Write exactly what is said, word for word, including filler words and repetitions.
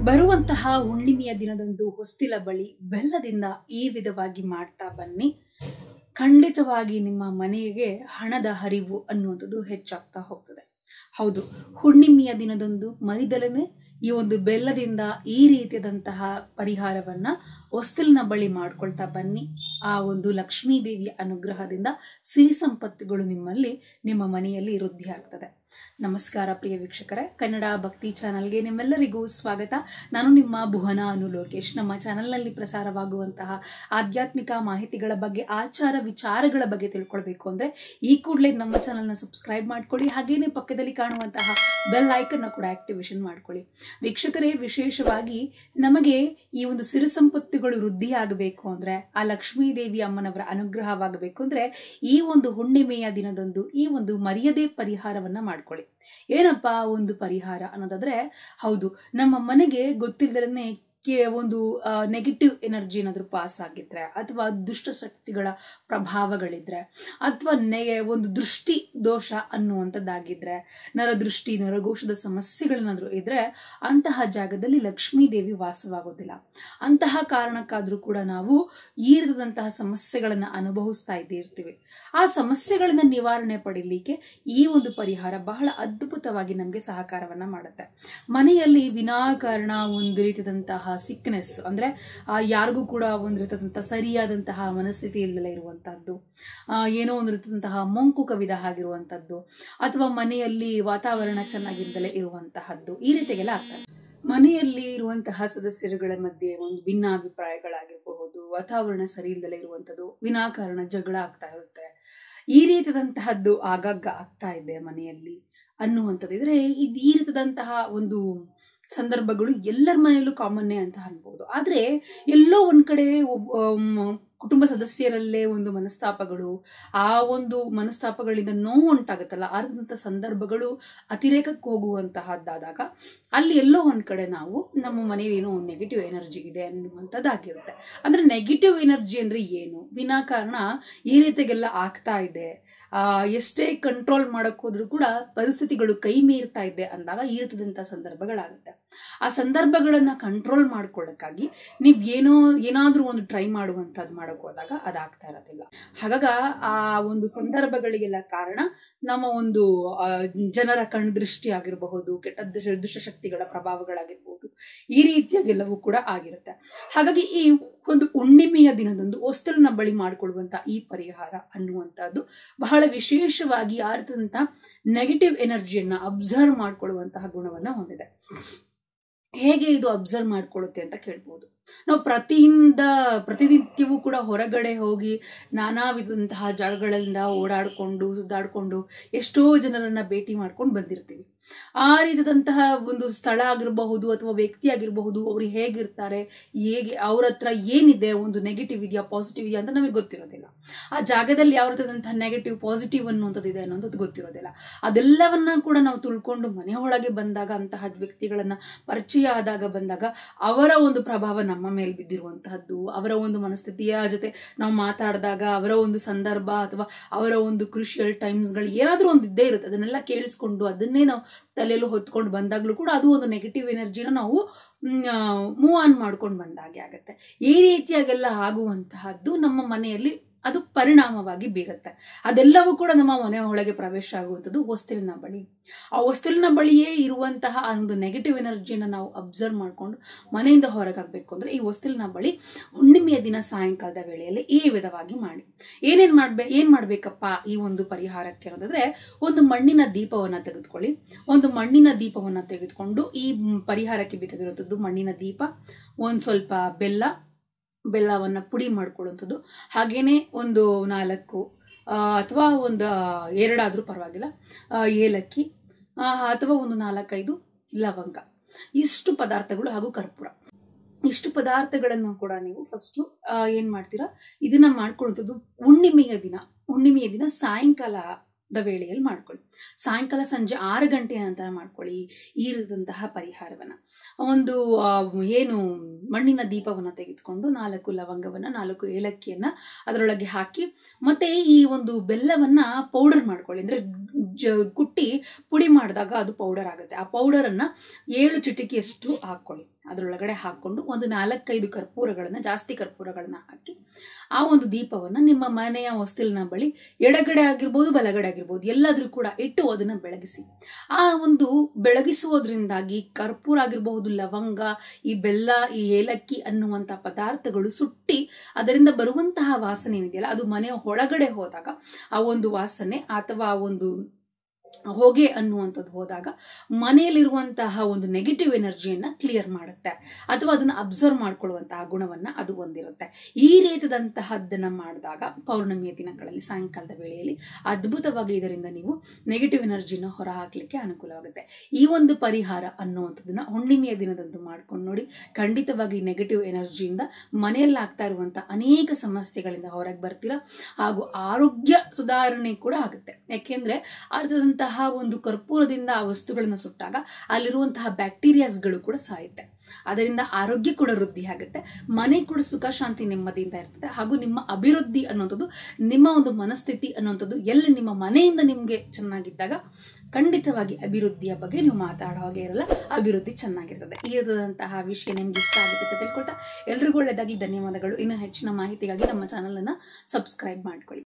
ಬರುವಂತಹ ಹುಣ್ಣಿಮೆಯ ದಿನದಂದು ಹೊಸ್ತಿಲ ಬಳಿ ಬೆಲ್ಲದಿಂದ ಈ ವಿಧವಾಗಿ ಮಾಡ್ತಾ ಬನ್ನಿ. ಖಂಡಿತವಾಗಿ ನಿಮ್ಮ ಮನೆಗೆ ಹಣದ ಹರಿವು ಅನ್ನುವಂಥದ್ದು ಹೆಚ್ಚಾಗ್ತಾ ಹೋಗ್ತದೆ. ಹೌದು, ಹುಣ್ಣಿಮೆಯ ದಿನದಂದು ಮರಿದಲನೆ ಈ ಒಂದು ಬೆಲ್ಲದಿಂದ ಈ ರೀತಿಯಾದಂತಹ ಪರಿಹಾರವನ್ನ ಹೊಸ್ತಿಲಿನ ಬಳಿ ಮಾಡ್ಕೊಳ್ತಾ ಬನ್ನಿ. ಆ ಒಂದು ಲಕ್ಷ್ಮೀ ದೇವಿಯ ಅನುಗ್ರಹದಿಂದ ಸಿರಿ ಸಂಪತ್ತುಗಳು ನಿಮ್ಮಲ್ಲಿ ನಿಮ್ಮ ಮನೆಯಲ್ಲಿ ವೃದ್ಧಿ ಆಗ್ತದೆ. ನಮಸ್ಕಾರ ಪ್ರಿಯ ವೀಕ್ಷಕರೇ, ಕನ್ನಡ ಭಕ್ತಿ ಚಾನಲ್ಗೆ ನಿಮ್ಮೆಲ್ಲರಿಗೂ ಸ್ವಾಗತ. ನಾನು ನಿಮ್ಮ ಭುವನ ಅನು ಲೋಕೇಶ್. ನಮ್ಮ ಚಾನೆಲ್ನಲ್ಲಿ ಪ್ರಸಾರವಾಗುವಂತಹ ಆಧ್ಯಾತ್ಮಿಕ ಮಾಹಿತಿಗಳ ಬಗ್ಗೆ, ಆಚಾರ ವಿಚಾರಗಳ ಬಗ್ಗೆ ತಿಳ್ಕೊಳ್ಬೇಕು ಅಂದ್ರೆ ಈ ಕೂಡಲೇ ನಮ್ಮ ಚಾನೆಲ್ನ ಸಬ್ಸ್ಕ್ರೈಬ್ ಮಾಡ್ಕೊಳ್ಳಿ. ಹಾಗೇನೆ ಪಕ್ಕದಲ್ಲಿ ಕಾಣುವಂತಹ ಬೆಲ್ ಐಕನ್ ಕೂಡ ಆಕ್ಟಿವೇಶನ್ ಮಾಡ್ಕೊಳ್ಳಿ. ವೀಕ್ಷಕರೇ, ವಿಶೇಷವಾಗಿ ನಮಗೆ ಈ ಒಂದು ಸಿರಿ ಸಂಪತ್ತುಗಳು ವೃದ್ಧಿ ಆಗಬೇಕು ಅಂದ್ರೆ, ಆ ಲಕ್ಷ್ಮೀ ದೇವಿ ಅಮ್ಮನವರ ಅನುಗ್ರಹವಾಗಬೇಕು ಅಂದ್ರೆ ಈ ಒಂದು ಹುಣ್ಣಿಮೆಯ ದಿನದಂದು ಈ ಒಂದು ಮರ್ಯಾದೆ ಪರಿಹಾರವನ್ನ ಮಾಡ್ಕೊಳ್ಳಿ. ಏನಪ್ಪಾ ಒಂದು ಪರಿಹಾರ ಅನ್ನೋದಾದ್ರೆ, ಹೌದು, ನಮ್ಮ ಮನೆಗೆ ಗೊತ್ತಿಲ್ಲದನೆ ಒಂದು ನೆಗೆಟಿವ್ ಎನರ್ಜಿ ಏನಾದ್ರೂ ಪಾಸ್ ಆಗಿದ್ರೆ, ಅಥವಾ ದುಷ್ಟ ಶಕ್ತಿಗಳ ಪ್ರಭಾವಗಳಿದ್ರೆ, ಅಥವಾ ಒಂದು ದೃಷ್ಟಿ ದೋಷ ಅನ್ನುವಂಥದ್ದಾಗಿದ್ರೆ, ನರದೃಷ್ಟಿ ನರಘೋಷದ ಸಮಸ್ಯೆಗಳೇನಾದ್ರೂ ಇದ್ರೆ ಅಂತಹ ಜಾಗದಲ್ಲಿ ಲಕ್ಷ್ಮೀ ದೇವಿ ವಾಸವಾಗೋದಿಲ್ಲ. ಅಂತಹ ಕಾರಣಕ್ಕಾದ್ರೂ ಕೂಡ ನಾವು ಈ ರೀತಿಯಾದಂತಹ ಸಮಸ್ಯೆಗಳನ್ನ ಅನುಭವಿಸ್ತಾ ಇರ್ತೀವಿ. ಆ ಸಮಸ್ಯೆಗಳನ್ನ ನಿವಾರಣೆ ಪಡೀಲಿಕ್ಕೆ ಈ ಒಂದು ಪರಿಹಾರ ಬಹಳ ಅದ್ಭುತವಾಗಿ ನಮ್ಗೆ ಸಹಕಾರವನ್ನ ಮಾಡುತ್ತೆ. ಮನೆಯಲ್ಲಿ ವಿನಾಕಾರಣ ಒಂದು ರೀತಿಯಾದಂತಹ ಸಿಕ್ನೆಸ್ ಅಂದ್ರೆ ಯಾರಿಗೂ ಕೂಡ ಒಂದು ರೀತಿಯಾದಂತಹ ಸರಿಯಾದಂತಹ ಮನಸ್ಥಿತಿ ಇಲ್ಲದೆ ಇರುವಂತಹದ್ದು, ಏನೋ ಒಂದು ರೀತಿಯಾದಂತಹ ಮಂಕು ಕವಿದ ಆಗಿರುವಂತಹದ್ದು, ಅಥವಾ ಮನೆಯಲ್ಲಿ ವಾತಾವರಣ ಚೆನ್ನಾಗಿದ್ದಲೇ ಇರುವಂತಹದ್ದು, ಈ ರೀತಿಗೆಲ್ಲ ಆಗ್ತದೆ. ಮನೆಯಲ್ಲಿ ಇರುವಂತಹ ಸದಸ್ಯರುಗಳ ಮಧ್ಯೆ ಒಂದು ಭಿನ್ನಾಭಿಪ್ರಾಯಗಳಾಗಿರಬಹುದು, ವಾತಾವರಣ ಸರಿ ಇಲ್ಲದಲೇ ಇರುವಂತದ್ದು, ವಿನಾಕಾರಣ ಜಗಳ ಆಗ್ತಾ ಇರುತ್ತೆ, ಈ ರೀತಿಯಾದಂತಹದ್ದು ಆಗಾಗ ಆಗ್ತಾ ಇದೆ ಮನೆಯಲ್ಲಿ ಅನ್ನುವಂಥದ್ದು ಇದ್ರೆ ಈ ರೀತಿಯಾದಂತಹ ಒಂದು ಸಂದರ್ಭಗಳು ಎಲ್ಲರ ಮನೆಯಲ್ಲೂ ಕಾಮನ್ನೇ ಅಂತ ಅನ್ಬಹುದು. ಆದ್ರೆ ಎಲ್ಲೋ ಒಂದ್ ಕಡೆ ಕುಟುಂಬ ಸದಸ್ಯರಲ್ಲೇ ಒಂದು ಮನಸ್ತಾಪಗಳು, ಆ ಒಂದು ಮನಸ್ತಾಪಗಳಿಂದ ನೋವು ಉಂಟಾಗುತ್ತಲ್ಲ, ಆದಂತಹ ಸಂದರ್ಭಗಳು ಅತಿರೇಕಕ್ಕೆ ಹೋಗುವಂತಹದ್ದಾದಾಗ ಅಲ್ಲಿ ಎಲ್ಲೋ ಒಂದ್ ಕಡೆ ನಾವು ನಮ್ಮ ಮನೆಯಲ್ಲಿ ಏನೋ ಒಂದು ನೆಗೆಟಿವ್ ಎನರ್ಜಿ ಇದೆ ಅನ್ನುವಂಥದ್ದಾಗಿರುತ್ತೆ. ಅಂದ್ರೆ ನೆಗೆಟಿವ್ ಎನರ್ಜಿ ಅಂದ್ರೆ ಏನು? ವಿನಾಕಾರಣ ಈ ರೀತಿಗೆಲ್ಲ ಆಗ್ತಾ ಇದೆ, ಆ ಎಷ್ಟೇ ಕಂಟ್ರೋಲ್ ಮಾಡಕ್ ಹೋದ್ರೂ ಕೂಡ ಪರಿಸ್ಥಿತಿಗಳು ಕೈ ಮೀರ್ತಾ ಇದೆ ಅಂದಾಗ ಈ ರೀತಿಯಾದಂತಹ ಸಂದರ್ಭಗಳಾಗುತ್ತೆ. ಆ ಸಂದರ್ಭಗಳನ್ನ ಕಂಟ್ರೋಲ್ ಮಾಡ್ಕೊಳ್ಳಕ್ಕಾಗಿ ನೀವ್ ಏನೋ ಏನಾದ್ರೂ ಒಂದು ಟ್ರೈ ಮಾಡುವಂತದ್ದು ಮಾಡಕ್ ಹೋದಾಗ ಅದಾಗ್ತಾ ಇರೋದಿಲ್ಲ. ಹಾಗಾಗ ಆ ಒಂದು ಸಂದರ್ಭಗಳಿಗೆಲ್ಲ ಕಾರಣ ನಮ್ಮ ಒಂದು ಜನರ ಕಣ್ದೃಷ್ಟಿ ಆಗಿರಬಹುದು, ಕೆಟ್ಟ ದುಷ್ಟಶಕ್ತಿಗಳ ಪ್ರಭಾವಗಳಾಗಿರ್ಬಹುದು, ಈ ರೀತಿಯಾಗೆಲ್ಲವೂ ಕೂಡ ಆಗಿರುತ್ತೆ. ಹಾಗಾಗಿ ಈ ಒಂದು ಹುಣ್ಣಿಮೆಯ ದಿನದಂದು ಹೊಸ್ತಿಲಿನ ಬಳಿ ಮಾಡಿಕೊಳ್ಳುವಂತಹ ಈ ಪರಿಹಾರ ಅನ್ನುವಂತಹದ್ದು ಬಹಳ ವಿಶೇಷವಾಗಿ ಆದಂತಹ ನೆಗೆಟಿವ್ ಎನರ್ಜಿಯನ್ನ ಅಬ್ಸರ್ವ್ ಮಾಡ್ಕೊಳ್ಳುವಂತಹ ಗುಣವನ್ನ ಹೊಂದಿದೆ. ಹೇಗೆ ಇದು ಅಬ್ಸರ್ವ್ ಮಾಡ್ಕೊಳ್ಳುತ್ತೆ ಅಂತ ಕೇಳ್ಬೋದು. ನಾವು ಪ್ರತಿಯಿಂದ ಪ್ರತಿನಿತ್ಯವೂ ಕೂಡ ಹೊರಗಡೆ ಹೋಗಿ ನಾನಾ ವಿಧಂತಹ ಜಾಗಗಳಿಂದ ಓಡಾಡ್ಕೊಂಡು ಸುತ್ತಾಡ್ಕೊಂಡು ಎಷ್ಟೋ ಜನರನ್ನ ಭೇಟಿ ಮಾಡ್ಕೊಂಡು ಬಂದಿರ್ತೀವಿ. ಆ ರೀತಿಯಾದಂತಹ ಒಂದು ಸ್ಥಳ ಆಗಿರಬಹುದು ಅಥವಾ ವ್ಯಕ್ತಿ ಆಗಿರಬಹುದು, ಅವ್ರು ಹೇಗಿರ್ತಾರೆ, ಹೇಗೆ ಅವ್ರ ಹತ್ರ ಏನಿದೆ, ಒಂದು ನೆಗೆಟಿವ್ ಇದೆಯಾ ಪಾಸಿಟಿವ್ ಇದೆಯಾ ಅಂತ ನಮಗೆ ಗೊತ್ತಿರೋದಿಲ್ಲ. ಆ ಜಾಗದಲ್ಲಿ ಯಾವ ರೀತಿಯಾದಂತಹ ನೆಗೆಟಿವ್ ಪಾಸಿಟಿವ್ ಅನ್ನುವಂಥದ್ದು ಇದೆ ಅನ್ನೋದು ಗೊತ್ತಿರೋದಿಲ್ಲ. ಅದೆಲ್ಲವನ್ನ ಕೂಡ ನಾವು ತಿಳ್ಕೊಂಡು ಮನೆ ಒಳಗೆ ಬಂದಾಗ, ಅಂತಹ ವ್ಯಕ್ತಿಗಳನ್ನ ಪರಿಚಯ ಆದಾಗ ಬಂದಾಗ ಅವರ ಒಂದು ಪ್ರಭಾವ ನಮ್ಮ ಮೇಲೆ ಬಿದ್ದಿರುವಂತಹದ್ದು, ಅವರ ಒಂದು ಮನಸ್ಥಿತಿಯ ಜೊತೆ ನಾವು ಮಾತಾಡಿದಾಗ ಅವರ ಒಂದು ಸಂದರ್ಭ ಅಥವಾ ಅವರ ಒಂದು ಕ್ರೂಷಿಯಲ್ ಟೈಮ್ಸ್ ಗಳು ಏನಾದ್ರೂ ಒಂದು ಇದ್ದೇ ಇರುತ್ತೆ. ಅದನ್ನೆಲ್ಲ ಕೇಳಿಸ್ಕೊಂಡು ಅದನ್ನೇ ನಾವು ತಲೆಯಲ್ಲೂ ಹೊತ್ಕೊಂಡು ಬಂದಾಗ್ಲೂ ಕೂಡ ಅದು ಒಂದು ನೆಗೆಟಿವ್ ಎನರ್ಜಿನ ನಾವು ಮೂವ್ ಆನ್ ಮಾಡ್ಕೊಂಡು ಬಂದಾಗೆ ಆಗತ್ತೆ. ಈ ರೀತಿಯಾಗೆಲ್ಲ ಆಗುವಂತಹದ್ದು ನಮ್ಮ ಮನೆಯಲ್ಲಿ ಅದು ಪರಿಣಾಮವಾಗಿ ಬೀರುತ್ತೆ. ಅದೆಲ್ಲವೂ ಕೂಡ ನಮ್ಮ ಮನೆ ಒಳಗೆ ಪ್ರವೇಶ ಆಗುವಂಥದ್ದು ಹೊಸ್ತಿಲಿನ ಬಳಿ. ಆ ಹೊಸ್ತಿಲಿನ ಬಳಿಯೇ ಇರುವಂತಹ ಒಂದು ನೆಗೆಟಿವ್ ಎನರ್ಜಿನ ನಾವು ಅಬ್ಸರ್ವ್ ಮಾಡ್ಕೊಂಡು ಮನೆಯಿಂದ ಹೊರಗಾಗಬೇಕು ಅಂದ್ರೆ ಈ ಹೊಸ್ತಿಲಿನ ಬಳಿ ಹುಣ್ಣಿಮೆಯ ದಿನ ಸಾಯಂಕಾಲದ ವೇಳೆಯಲ್ಲಿ ಈ ವಿಧವಾಗಿ ಮಾಡಿ. ಏನೇನ್ ಮಾಡ್ಬೇ ಏನ್ ಮಾಡ್ಬೇಕಪ್ಪ ಈ ಒಂದು ಪರಿಹಾರಕ್ಕೆ ಅನ್ನೋದಾದ್ರೆ, ಒಂದು ಮಣ್ಣಿನ ದೀಪವನ್ನ ತೆಗೆದುಕೊಳ್ಳಿ. ಒಂದು ಮಣ್ಣಿನ ದೀಪವನ್ನ ತೆಗೆದುಕೊಂಡು ಈ ಪರಿಹಾರಕ್ಕೆ ಬೇಕಾಗಿರುವಂಥದ್ದು ಮಣ್ಣಿನ ದೀಪ, ಒಂದ್ ಸ್ವಲ್ಪ ಬೆಲ್ಲ, ಬೆಲ್ಲವನ್ನ ಪುಡಿ ಮಾಡ್ಕೊಳ್ಳುವಂಥದ್ದು, ಹಾಗೇನೆ ಒಂದು ನಾಲ್ಕು ಅಥವಾ ಒಂದು ಎರಡಾದ್ರೂ ಪರವಾಗಿಲ್ಲ ಏಲಕ್ಕಿ, ಅಥವಾ ಒಂದು ನಾಲ್ಕೈದು ಲವಂಗ, ಇಷ್ಟು ಪದಾರ್ಥಗಳು ಹಾಗೂ ಕರ್ಪೂರ, ಇಷ್ಟು ಪದಾರ್ಥಗಳನ್ನು ಕೂಡ ನೀವು ಫಸ್ಟ್ ಏನ್ ಮಾಡ್ತೀರಾ, ಇದನ್ನ ಮಾಡ್ಕೊಳ್ಳುವಂಥದ್ದು ಹುಣ್ಣಿಮೆಯ ದಿನ ಹುಣ್ಣಿಮೆಯ ದಿನ ಸಾಯಂಕಾಲದ ವೇಳೆಯಲ್ಲಿ ಮಾಡ್ಕೊಳ್ಳಿ. ಸಾಯಂಕಾಲ ಸಂಜೆ ಆರು ಗಂಟೆಯ ನಂತರ ಮಾಡ್ಕೊಳ್ಳಿ ಈ ರೀತಿಯಾದಂತಹ ಪರಿಹಾರವನ್ನ. ಒಂದು ಏನು ಮಣ್ಣಿನ ದೀಪವನ್ನ ತೆಗೆದುಕೊಂಡು ನಾಲ್ಕು ಲವಂಗವನ್ನ ನಾಲ್ಕು ಏಲಕ್ಕಿಯನ್ನ ಅದರೊಳಗೆ ಹಾಕಿ ಮತ್ತೆ ಈ ಒಂದು ಬೆಲ್ಲವನ್ನ ಪೌಡರ್ ಮಾಡ್ಕೊಳ್ಳಿ. ಅಂದ್ರೆ ಕುಟ್ಟಿ ಪುಡಿ ಮಾಡಿದಾಗ ಅದು ಪೌಡರ್ ಆಗುತ್ತೆ. ಆ ಪೌಡರ್ ಅನ್ನ ಏಳು ಚಿಟಿಕೆಯಷ್ಟು ಹಾಕೊಳ್ಳಿ. ಅದರೊಳಗಡೆ ಹಾಕೊಂಡು ಒಂದು ನಾಲ್ಕೈದು ಕರ್ಪೂರಗಳನ್ನ ಜಾಸ್ತಿ ಕರ್ಪೂರಗಳನ್ನ ಹಾಕಿ ಆ ಒಂದು ದೀಪವನ್ನ ನಿಮ್ಮ ಮನೆಯ ಹೊಸ್ತಿಲಿನ ಬಳಿ ಎಡಗಡೆ ಆಗಿರ್ಬೋದು ಬಲಗಡೆ ಆಗಿರ್ಬೋದು ಎಲ್ಲಾದ್ರೂ ಕೂಡ ಇಟ್ಟು ಅದನ್ನ ಬೆಳಗಿಸಿ. ಆ ಒಂದು ಬೆಳಗಿಸುವುದರಿಂದಾಗಿ ಕರ್ಪೂರ ಆಗಿರಬಹುದು, ಲವಂಗ, ಈ ಬೆಲ್ಲ, ಈ ಏಲಕ್ಕಿ ಅನ್ನುವಂತಹ ಪದಾರ್ಥಗಳು ಸುಟ್ಟಿ ಅದರಿಂದ ಬರುವಂತಹ ವಾಸನೆ ಏನಿದೆಯಲ್ಲ ಅದು ಮನೆಯ ಒಳಗಡೆ ಹೋದಾಗ ಆ ಒಂದು ವಾಸನೆ ಅಥವಾ ಆ ಒಂದು ಹೊಗೆ ಅನ್ನುವಂಥದ್ದು ಹೋದಾಗ ಮನೆಯಲ್ಲಿರುವಂತಹ ಒಂದು ನೆಗೆಟಿವ್ ಎನರ್ಜಿಯನ್ನ ಕ್ಲಿಯರ್ ಮಾಡುತ್ತೆ ಅಥವಾ ಅದನ್ನ ಅಬ್ಸರ್ವ್ ಮಾಡ್ಕೊಳ್ಳುವಂತಹ ಗುಣವನ್ನ ಅದು ಹೊಂದಿರುತ್ತೆ. ಈ ರೀತಿಯಾದಂತಹದ್ದನ್ನ ಮಾಡಿದಾಗ ಪೌರ್ಣಮಿಯ ದಿನಗಳಲ್ಲಿ ಸಾಯಂಕಾಲದ ವೇಳೆಯಲ್ಲಿ ಅದ್ಭುತವಾಗಿ ಇದರಿಂದ ನೀವು ನೆಗೆಟಿವ್ ಎನರ್ಜಿನ ಹೊರ ಹಾಕ್ಲಿಕ್ಕೆ ಅನುಕೂಲವಾಗುತ್ತೆ. ಈ ಒಂದು ಪರಿಹಾರ ಅನ್ನುವಂಥದ್ದನ್ನ ಹುಣ್ಣಿಮೆಯ ದಿನದಂದು ಮಾಡ್ಕೊಂಡು ನೋಡಿ. ಖಂಡಿತವಾಗಿ ನೆಗೆಟಿವ್ ಎನರ್ಜಿಯಿಂದ ಮನೆಯಲ್ಲಿ ಆಗ್ತಾ ಇರುವಂತಹ ಅನೇಕ ಸಮಸ್ಯೆಗಳಿಂದ ಹೊರಗೆ ಬರ್ತೀರಾ ಹಾಗೂ ಆರೋಗ್ಯ ಸುಧಾರಣೆ ಕೂಡ ಆಗುತ್ತೆ. ಯಾಕೆಂದ್ರೆ ಅರ್ಧದಂತಹ ಒಂದು ಕರ್ಪೂರದಿಂದ ಆ ವಸ್ತುಗಳನ್ನ ಸುಟ್ಟಾಗ ಅಲ್ಲಿರುವಂತಹ ಬ್ಯಾಕ್ಟೀರಿಯಾಸ್ಗಳು ಕೂಡ ಸಾಯುತ್ತೆ. ಅದರಿಂದ ಆರೋಗ್ಯ ಕೂಡ ವೃದ್ಧಿ ಆಗುತ್ತೆ, ಮನೆ ಕೂಡ ಸುಖ ಶಾಂತಿ ನೆಮ್ಮದಿಯಿಂದ ಇರ್ತದೆ ಹಾಗೂ ನಿಮ್ಮ ಅಭಿವೃದ್ಧಿ ಅನ್ನುವಂಥದ್ದು, ನಿಮ್ಮ ಒಂದು ಮನಸ್ಥಿತಿ ಅನ್ನುವಂಥದ್ದು ಎಲ್ಲಿ ನಿಮ್ಮ ಮನೆಯಿಂದ ನಿಮ್ಗೆ ಚೆನ್ನಾಗಿದ್ದಾಗ ಖಂಡಿತವಾಗಿ ಅಭಿವೃದ್ಧಿಯ ಬಗ್ಗೆ ನೀವು ಮಾತಾಡೋ ಹಾಗೆ ಇರಲ್ಲ, ಅಭಿವೃದ್ಧಿ ಚೆನ್ನಾಗಿರ್ತದೆ. ಈ ರೀತಿಯಾದಂತಹ ವಿಷಯ ನಿಮ್ಗೆ ಇಷ್ಟ ಆಗುತ್ತೆ ಅಂತ ತಿಳ್ಕೊಳ್ತಾ ಎಲ್ರಿಗೂ ಒಳ್ಳೆದಾಗಿ ಧನ್ಯವಾದಗಳು. ಇನ್ನು ಹೆಚ್ಚಿನ ಮಾಹಿತಿಗಾಗಿ ನಮ್ಮ ಚಾನಲ್ ಅನ್ನ ಸಬ್ಸ್ಕ್ರೈಬ್ ಮಾಡ್ಕೊಳ್ಳಿ.